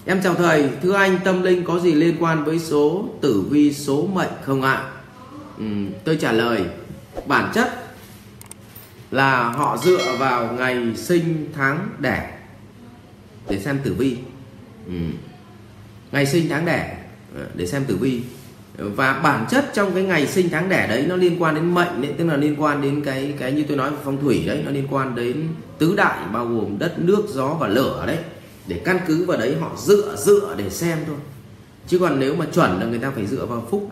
Em chào thầy, thưa anh, tâm linh có gì liên quan với số tử vi, số mệnh không ạ? Tôi trả lời, bản chất là họ dựa vào ngày sinh tháng đẻ để xem tử vi. Ngày sinh tháng đẻ để xem tử vi. Và bản chất trong cái ngày sinh tháng đẻ đấy nó liên quan đến mệnh đấy, tức là liên quan đến cái như tôi nói về phong thủy đấy, nó liên quan đến tứ đại bao gồm đất, nước, gió và lửa đấy. Để căn cứ vào đấy họ dựa để xem thôi. Chứ còn nếu mà chuẩn là người ta phải dựa vào phúc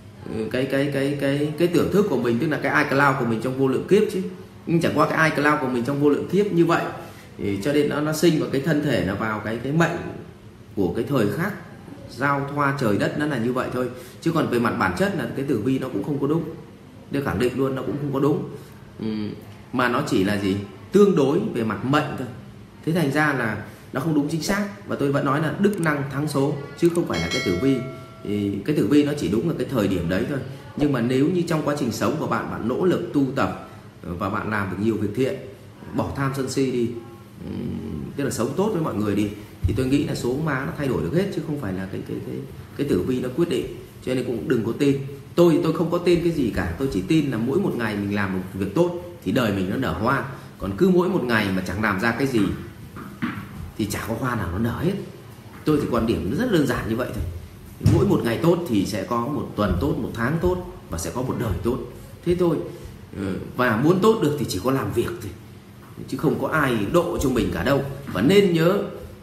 cái tưởng thức của mình, tức là cái iCloud của mình trong vô lượng kiếp chứ. Nhưng chẳng qua cái iCloud của mình trong vô lượng kiếp như vậy thì cho nên nó sinh vào cái thân thể, là vào cái mệnh của cái thời khắc giao thoa trời đất, nó là như vậy thôi. Chứ còn về mặt bản chất là cái tử vi nó cũng không có đúng. Tôi khẳng định luôn, nó cũng không có đúng. Mà nó chỉ là gì? Tương đối về mặt mệnh thôi. Thế thành ra là nó không đúng chính xác. Và tôi vẫn nói là đức năng thắng số, chứ không phải là cái tử vi. Thì cái tử vi nó chỉ đúng ở cái thời điểm đấy thôi. Nhưng mà nếu như trong quá trình sống của bạn, bạn nỗ lực tu tập và bạn làm được nhiều việc thiện, bỏ tham sân si đi, tức là sống tốt với mọi người đi, thì tôi nghĩ là số má nó thay đổi được hết, chứ không phải là cái tử vi nó quyết định. Cho nên cũng đừng có tin. Tôi không có tin cái gì cả. Tôi chỉ tin là mỗi một ngày mình làm một việc tốt thì đời mình nó nở hoa. Còn cứ mỗi một ngày mà chẳng làm ra cái gì thì chả có hoa nào nó nở hết. Tôi thì quan điểm nó rất đơn giản như vậy thôi. Mỗi một ngày tốt thì sẽ có một tuần tốt, một tháng tốt, và sẽ có một đời tốt. Thế thôi. Và muốn tốt được thì chỉ có làm việc thôi, chứ không có ai độ cho mình cả đâu. Và nên nhớ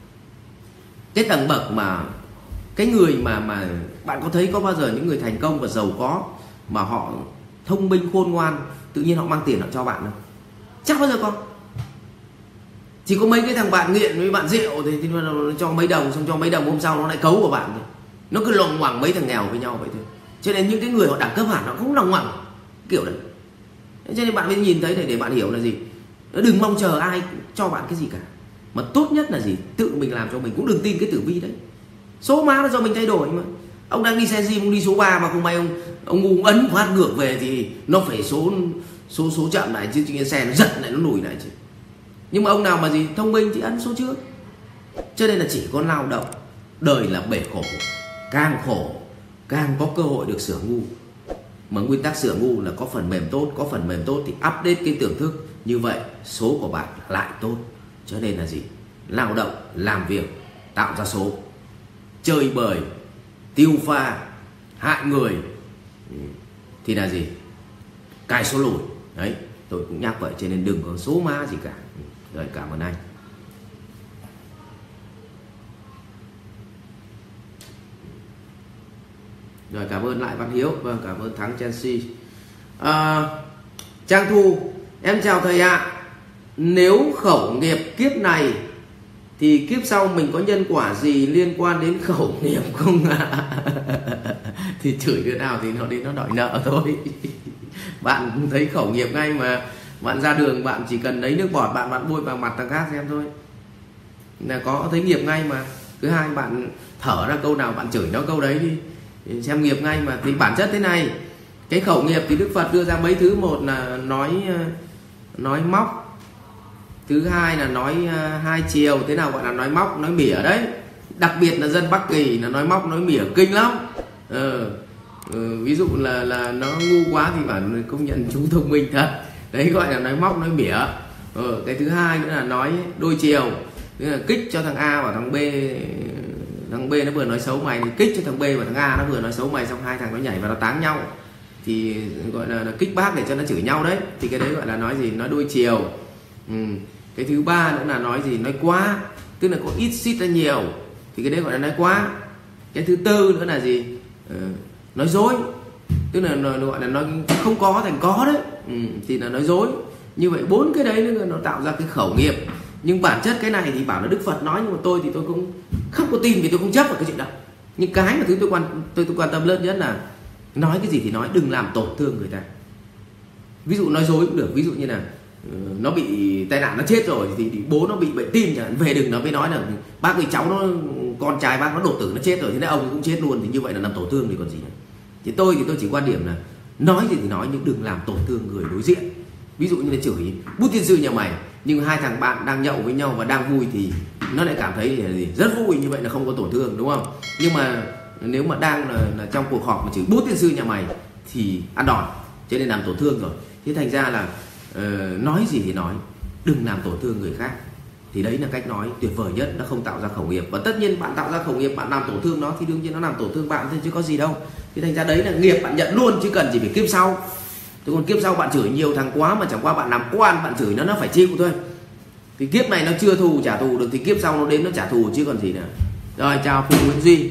cái tầng bậc mà cái người mà bạn có thấy có bao giờ những người thành công và giàu có mà họ thông minh khôn ngoan tự nhiên họ mang tiền họ cho bạn không? Chắc bao giờ có. Chỉ có mấy cái thằng bạn nghiện với bạn rượu thì nó cho mấy đồng, xong cho mấy đồng hôm sau nó lại cấu của bạn thôi. Nó cứ loằng ngoằng mấy thằng nghèo với nhau vậy thôi. Cho nên những cái người họ đẳng cấp hẳn nó không loằng ngoằng kiểu đấy. Cho nên bạn mới nhìn thấy để bạn hiểu là gì, đừng mong chờ ai cho bạn cái gì cả, mà tốt nhất là gì, tự mình làm cho mình. Cũng đừng tin cái tử vi đấy. Số má nó do mình thay đổi mà. Ông đang đi xe gì, ông đi số 3 mà không may ông ngu ấn phát ngược về thì nó phải số chậm lại, chứ xe nó giật lại, nó lùi lại chứ. Nhưng mà ông nào mà gì thông minh thì ấn số trước. Cho nên là chỉ có lao động. Đời là bể khổ càng có cơ hội được sửa ngu. Mà nguyên tắc sửa ngu là có phần mềm tốt. Có phần mềm tốt thì update cái tưởng thức. Như vậy số của bạn lại tốt. Cho nên là gì, lao động, làm việc, tạo ra số. Chơi bời, tiêu pha, hại người thì là gì, cài số lùi. Đấy, tôi cũng nhắc vậy. Cho nên đừng có số má gì cả. Rồi, cảm ơn anh. Rồi, cảm ơn lại Văn Hiếu. Vâng, cảm ơn Thắng Chelsea. Trang Thu, em chào thầy ạ. Nếu khẩu nghiệp kiếp này thì kiếp sau mình có nhân quả gì liên quan đến khẩu nghiệp không ạ? Thì chửi đứa nào thì nó đến nó đòi nợ thôi. Bạn thấy khẩu nghiệp ngay mà. Bạn ra đường bạn chỉ cần lấy nước bọt bạn bôi vào mặt thằng khác xem thôi là có thấy nghiệp ngay mà. Thứ hai, bạn thở ra câu nào bạn chửi nó câu đấy đi xem nghiệp ngay mà. Thì bản chất thế này, cái khẩu nghiệp thì Đức Phật đưa ra mấy thứ. Một là nói móc, thứ hai là nói hai chiều. Thế nào gọi là nói móc, nói mỉa đấy. Đặc biệt là dân Bắc Kỳ là nói móc nói mỉa kinh lắm. Ví dụ là nó ngu quá thì bảo công nhận chúng thông minh thật. Đấy gọi là nói móc nói mỉa. Cái thứ hai nữa là nói đôi chiều, tức là kích cho thằng A và thằng B. Thằng B nó vừa nói xấu mày thì kích cho thằng B và thằng A nó vừa nói xấu mày, xong hai thằng nó nhảy vào nó táng nhau thì gọi là kích bác để cho nó chửi nhau đấy. Thì cái đấy gọi là nói gì, nói đôi chiều. Cái thứ ba nữa là nói gì, nói quá, tức là có ít xít ra nhiều thì cái đấy gọi là nói quá. Cái thứ tư nữa là gì, nói dối, tức là gọi là nói không có thành có đấy. Thì là nói dối. Như vậy bốn cái đấy nữa nó tạo ra cái khẩu nghiệp. Nhưng bản chất cái này thì bảo là Đức Phật nói, nhưng mà tôi thì tôi cũng không có tin vì tôi không chấp vào cái chuyện đó. Nhưng cái mà thứ tôi quan tâm lớn nhất là nói cái gì thì nói, đừng làm tổn thương người ta. Ví dụ nói dối cũng được. Ví dụ như là nó bị tai nạn nó chết rồi thì bố nó bị bệnh tim chẳng hạn, về đừng nó mới nói là bác với cháu nó, con trai bác nó đột tử nó chết rồi, thế nên ông cũng chết luôn. Thì như vậy là làm tổn thương thì còn gì nữa. Thì tôi chỉ quan điểm là nói gì thì nói, nhưng đừng làm tổn thương người đối diện. Ví dụ như là chửi bút tiên sư nhà mày, nhưng hai thằng bạn đang nhậu với nhau và đang vui thì nó lại cảm thấy là gì? Rất vui, như vậy là không có tổn thương, đúng không? Nhưng mà nếu mà đang là trong cuộc họp mà chửi bố tiên sư nhà mày thì ăn đòn, cho nên làm tổn thương rồi. Thế thành ra là nói gì thì nói, đừng làm tổn thương người khác. Thì đấy là cách nói tuyệt vời nhất, nó không tạo ra khẩu nghiệp. Và tất nhiên bạn tạo ra khẩu nghiệp, bạn làm tổn thương nó thì đương nhiên nó làm tổn thương bạn thôi chứ có gì đâu. Thì thành ra đấy là nghiệp bạn nhận luôn, chứ cần chỉ phải kiếp sau. Thế còn kiếp sau bạn chửi nhiều thằng quá mà chẳng qua bạn làm quan, bạn chửi nó phải chịu thôi. Thì kiếp này nó chưa thù trả thù được thì kiếp sau nó đến nó trả thù chứ còn gì nữa. Rồi chào Phùng Nguyễn Duy.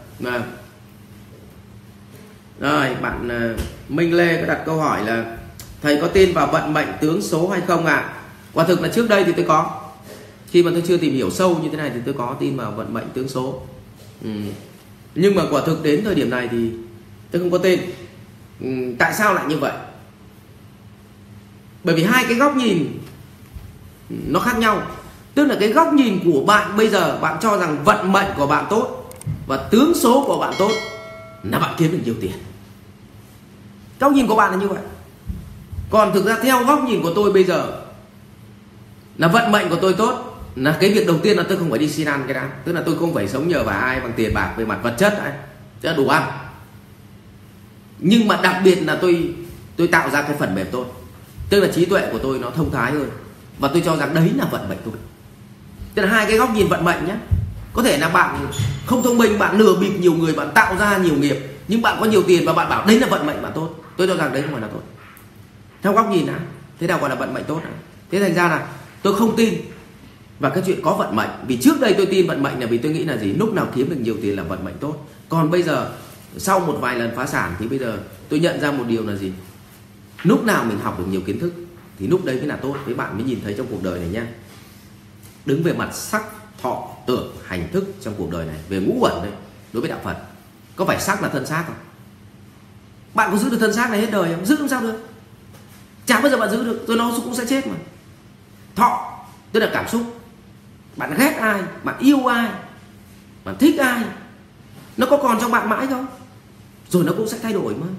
Rồi bạn Minh Lê có đặt câu hỏi là thầy có tin vào vận mệnh tướng số hay không ạ? Quả thực là trước đây thì tôi có. Khi mà tôi chưa tìm hiểu sâu như thế này thì tôi có tin vào vận mệnh tướng số. Nhưng mà quả thực đến thời điểm này thì tôi không có tin. Tại sao lại như vậy? Bởi vì hai cái góc nhìn nó khác nhau. Tức là cái góc nhìn của bạn bây giờ, bạn cho rằng vận mệnh của bạn tốt và tướng số của bạn tốt là bạn kiếm được nhiều tiền. Góc nhìn của bạn là như vậy. Còn thực ra theo góc nhìn của tôi bây giờ là vận mệnh của tôi tốt, là cái việc đầu tiên là tôi không phải đi xin ăn cái đã. Tức là tôi không phải sống nhờ vào ai bằng tiền bạc về mặt vật chất ấy, chứ đủ ăn. Nhưng mà đặc biệt là tôi tạo ra cái phần mềm tốt. Tức là trí tuệ của tôi nó thông thái hơn. Và tôi cho rằng đấy là vận mệnh tốt. Tức là hai cái góc nhìn vận mệnh nhé. Có thể là bạn không thông minh, bạn lừa bịp nhiều người, bạn tạo ra nhiều nghiệp, nhưng bạn có nhiều tiền và bạn bảo đấy là vận mệnh bạn tốt. Tôi cho rằng đấy không phải là tốt. Theo góc nhìn á, thế nào gọi là vận mệnh tốt á? Thế thành ra là tôi không tin vào cái chuyện có vận mệnh. Vì trước đây tôi tin vận mệnh là vì tôi nghĩ là gì? Lúc nào kiếm được nhiều tiền là vận mệnh tốt. Còn bây giờ sau một vài lần phá sản thì bây giờ tôi nhận ra một điều là gì? Lúc nào mình học được nhiều kiến thức thì lúc đấy mới là tốt. Với bạn mới nhìn thấy trong cuộc đời này nha. Đứng về mặt sắc, thọ, tưởng, hành thức trong cuộc đời này, về ngũ uẩn đấy, đối với đạo Phật, có phải sắc là thân xác không? Bạn có giữ được thân xác này hết đời không? Giữ làm sao được? Chả bao giờ bạn giữ được, rồi nó cũng sẽ chết mà. Thọ tức là cảm xúc. Bạn ghét ai, bạn yêu ai, bạn thích ai, nó có còn trong bạn mãi không? Rồi nó cũng sẽ thay đổi mà.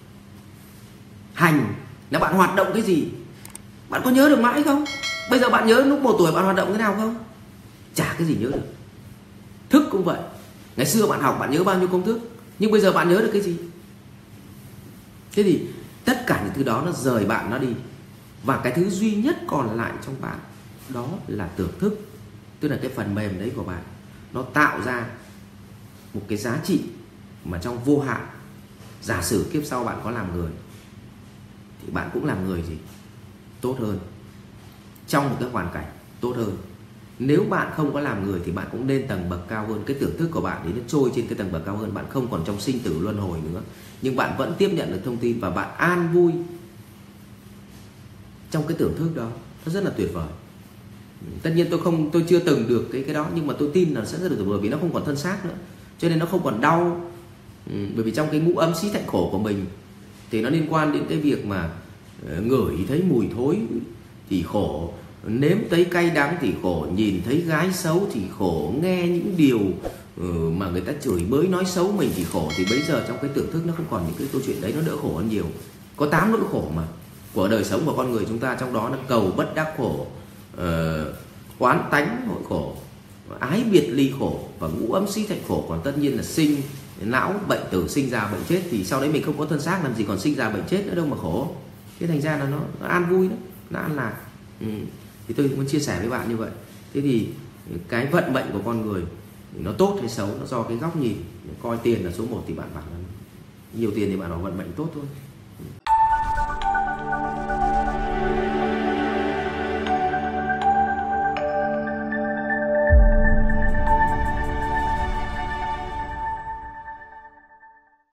Hành là bạn hoạt động cái gì, bạn có nhớ được mãi không? Bây giờ bạn nhớ lúc 1 tuổi bạn hoạt động thế nào không? Chả cái gì nhớ được. Thức cũng vậy. Ngày xưa bạn học bạn nhớ bao nhiêu công thức, nhưng bây giờ bạn nhớ được cái gì? Thế thì tất cả những thứ đó nó rời bạn nó đi. Và cái thứ duy nhất còn lại trong bạn đó là tưởng thức. Tức là cái phần mềm đấy của bạn, nó tạo ra một cái giá trị mà trong vô hạn. Giả sử kiếp sau bạn có làm người thì bạn cũng làm người gì? Tốt hơn, trong một cái hoàn cảnh tốt hơn. Nếu bạn không có làm người thì bạn cũng lên tầng bậc cao hơn. Cái tưởng thức của bạn thì nó trôi trên cái tầng bậc cao hơn. Bạn không còn trong sinh tử luân hồi nữa, nhưng bạn vẫn tiếp nhận được thông tin và bạn an vui trong cái tưởng thức đó. Nó rất là tuyệt vời. Tất nhiên tôi chưa từng được cái đó, nhưng mà tôi tin là sẽ rất là tuyệt vời vì nó không còn thân xác nữa, cho nên nó không còn đau. Bởi vì trong cái ngũ ấm xí thạnh khổ của mình thì nó liên quan đến cái việc mà ngửi thấy mùi thối thì khổ, nếm thấy cay đắng thì khổ, nhìn thấy gái xấu thì khổ, nghe những điều mà người ta chửi bới nói xấu mình thì khổ. Thì bây giờ trong cái tưởng thức nó không còn những cái câu chuyện đấy, nó đỡ khổ hơn nhiều. Có 8 nỗi khổ mà của đời sống của con người chúng ta, trong đó là cầu bất đắc khổ, oán tánh hội khổ, ái biệt ly khổ và ngũ ấm xí thạnh khổ. Còn tất nhiên là sinh lão bệnh tử, sinh già bệnh chết, thì sau đấy mình không có thân xác làm gì còn sinh già bệnh chết nữa đâu mà khổ. Thế thành ra là nó an vui đó, nó an lạc. Thì tôi muốn chia sẻ với bạn như vậy. Thế thì cái vận mệnh của con người nó tốt hay xấu nó do cái góc nhìn. Coi tiền là số 1 thì bạn bảo là nhiều tiền thì bạn bảo vận mệnh tốt thôi.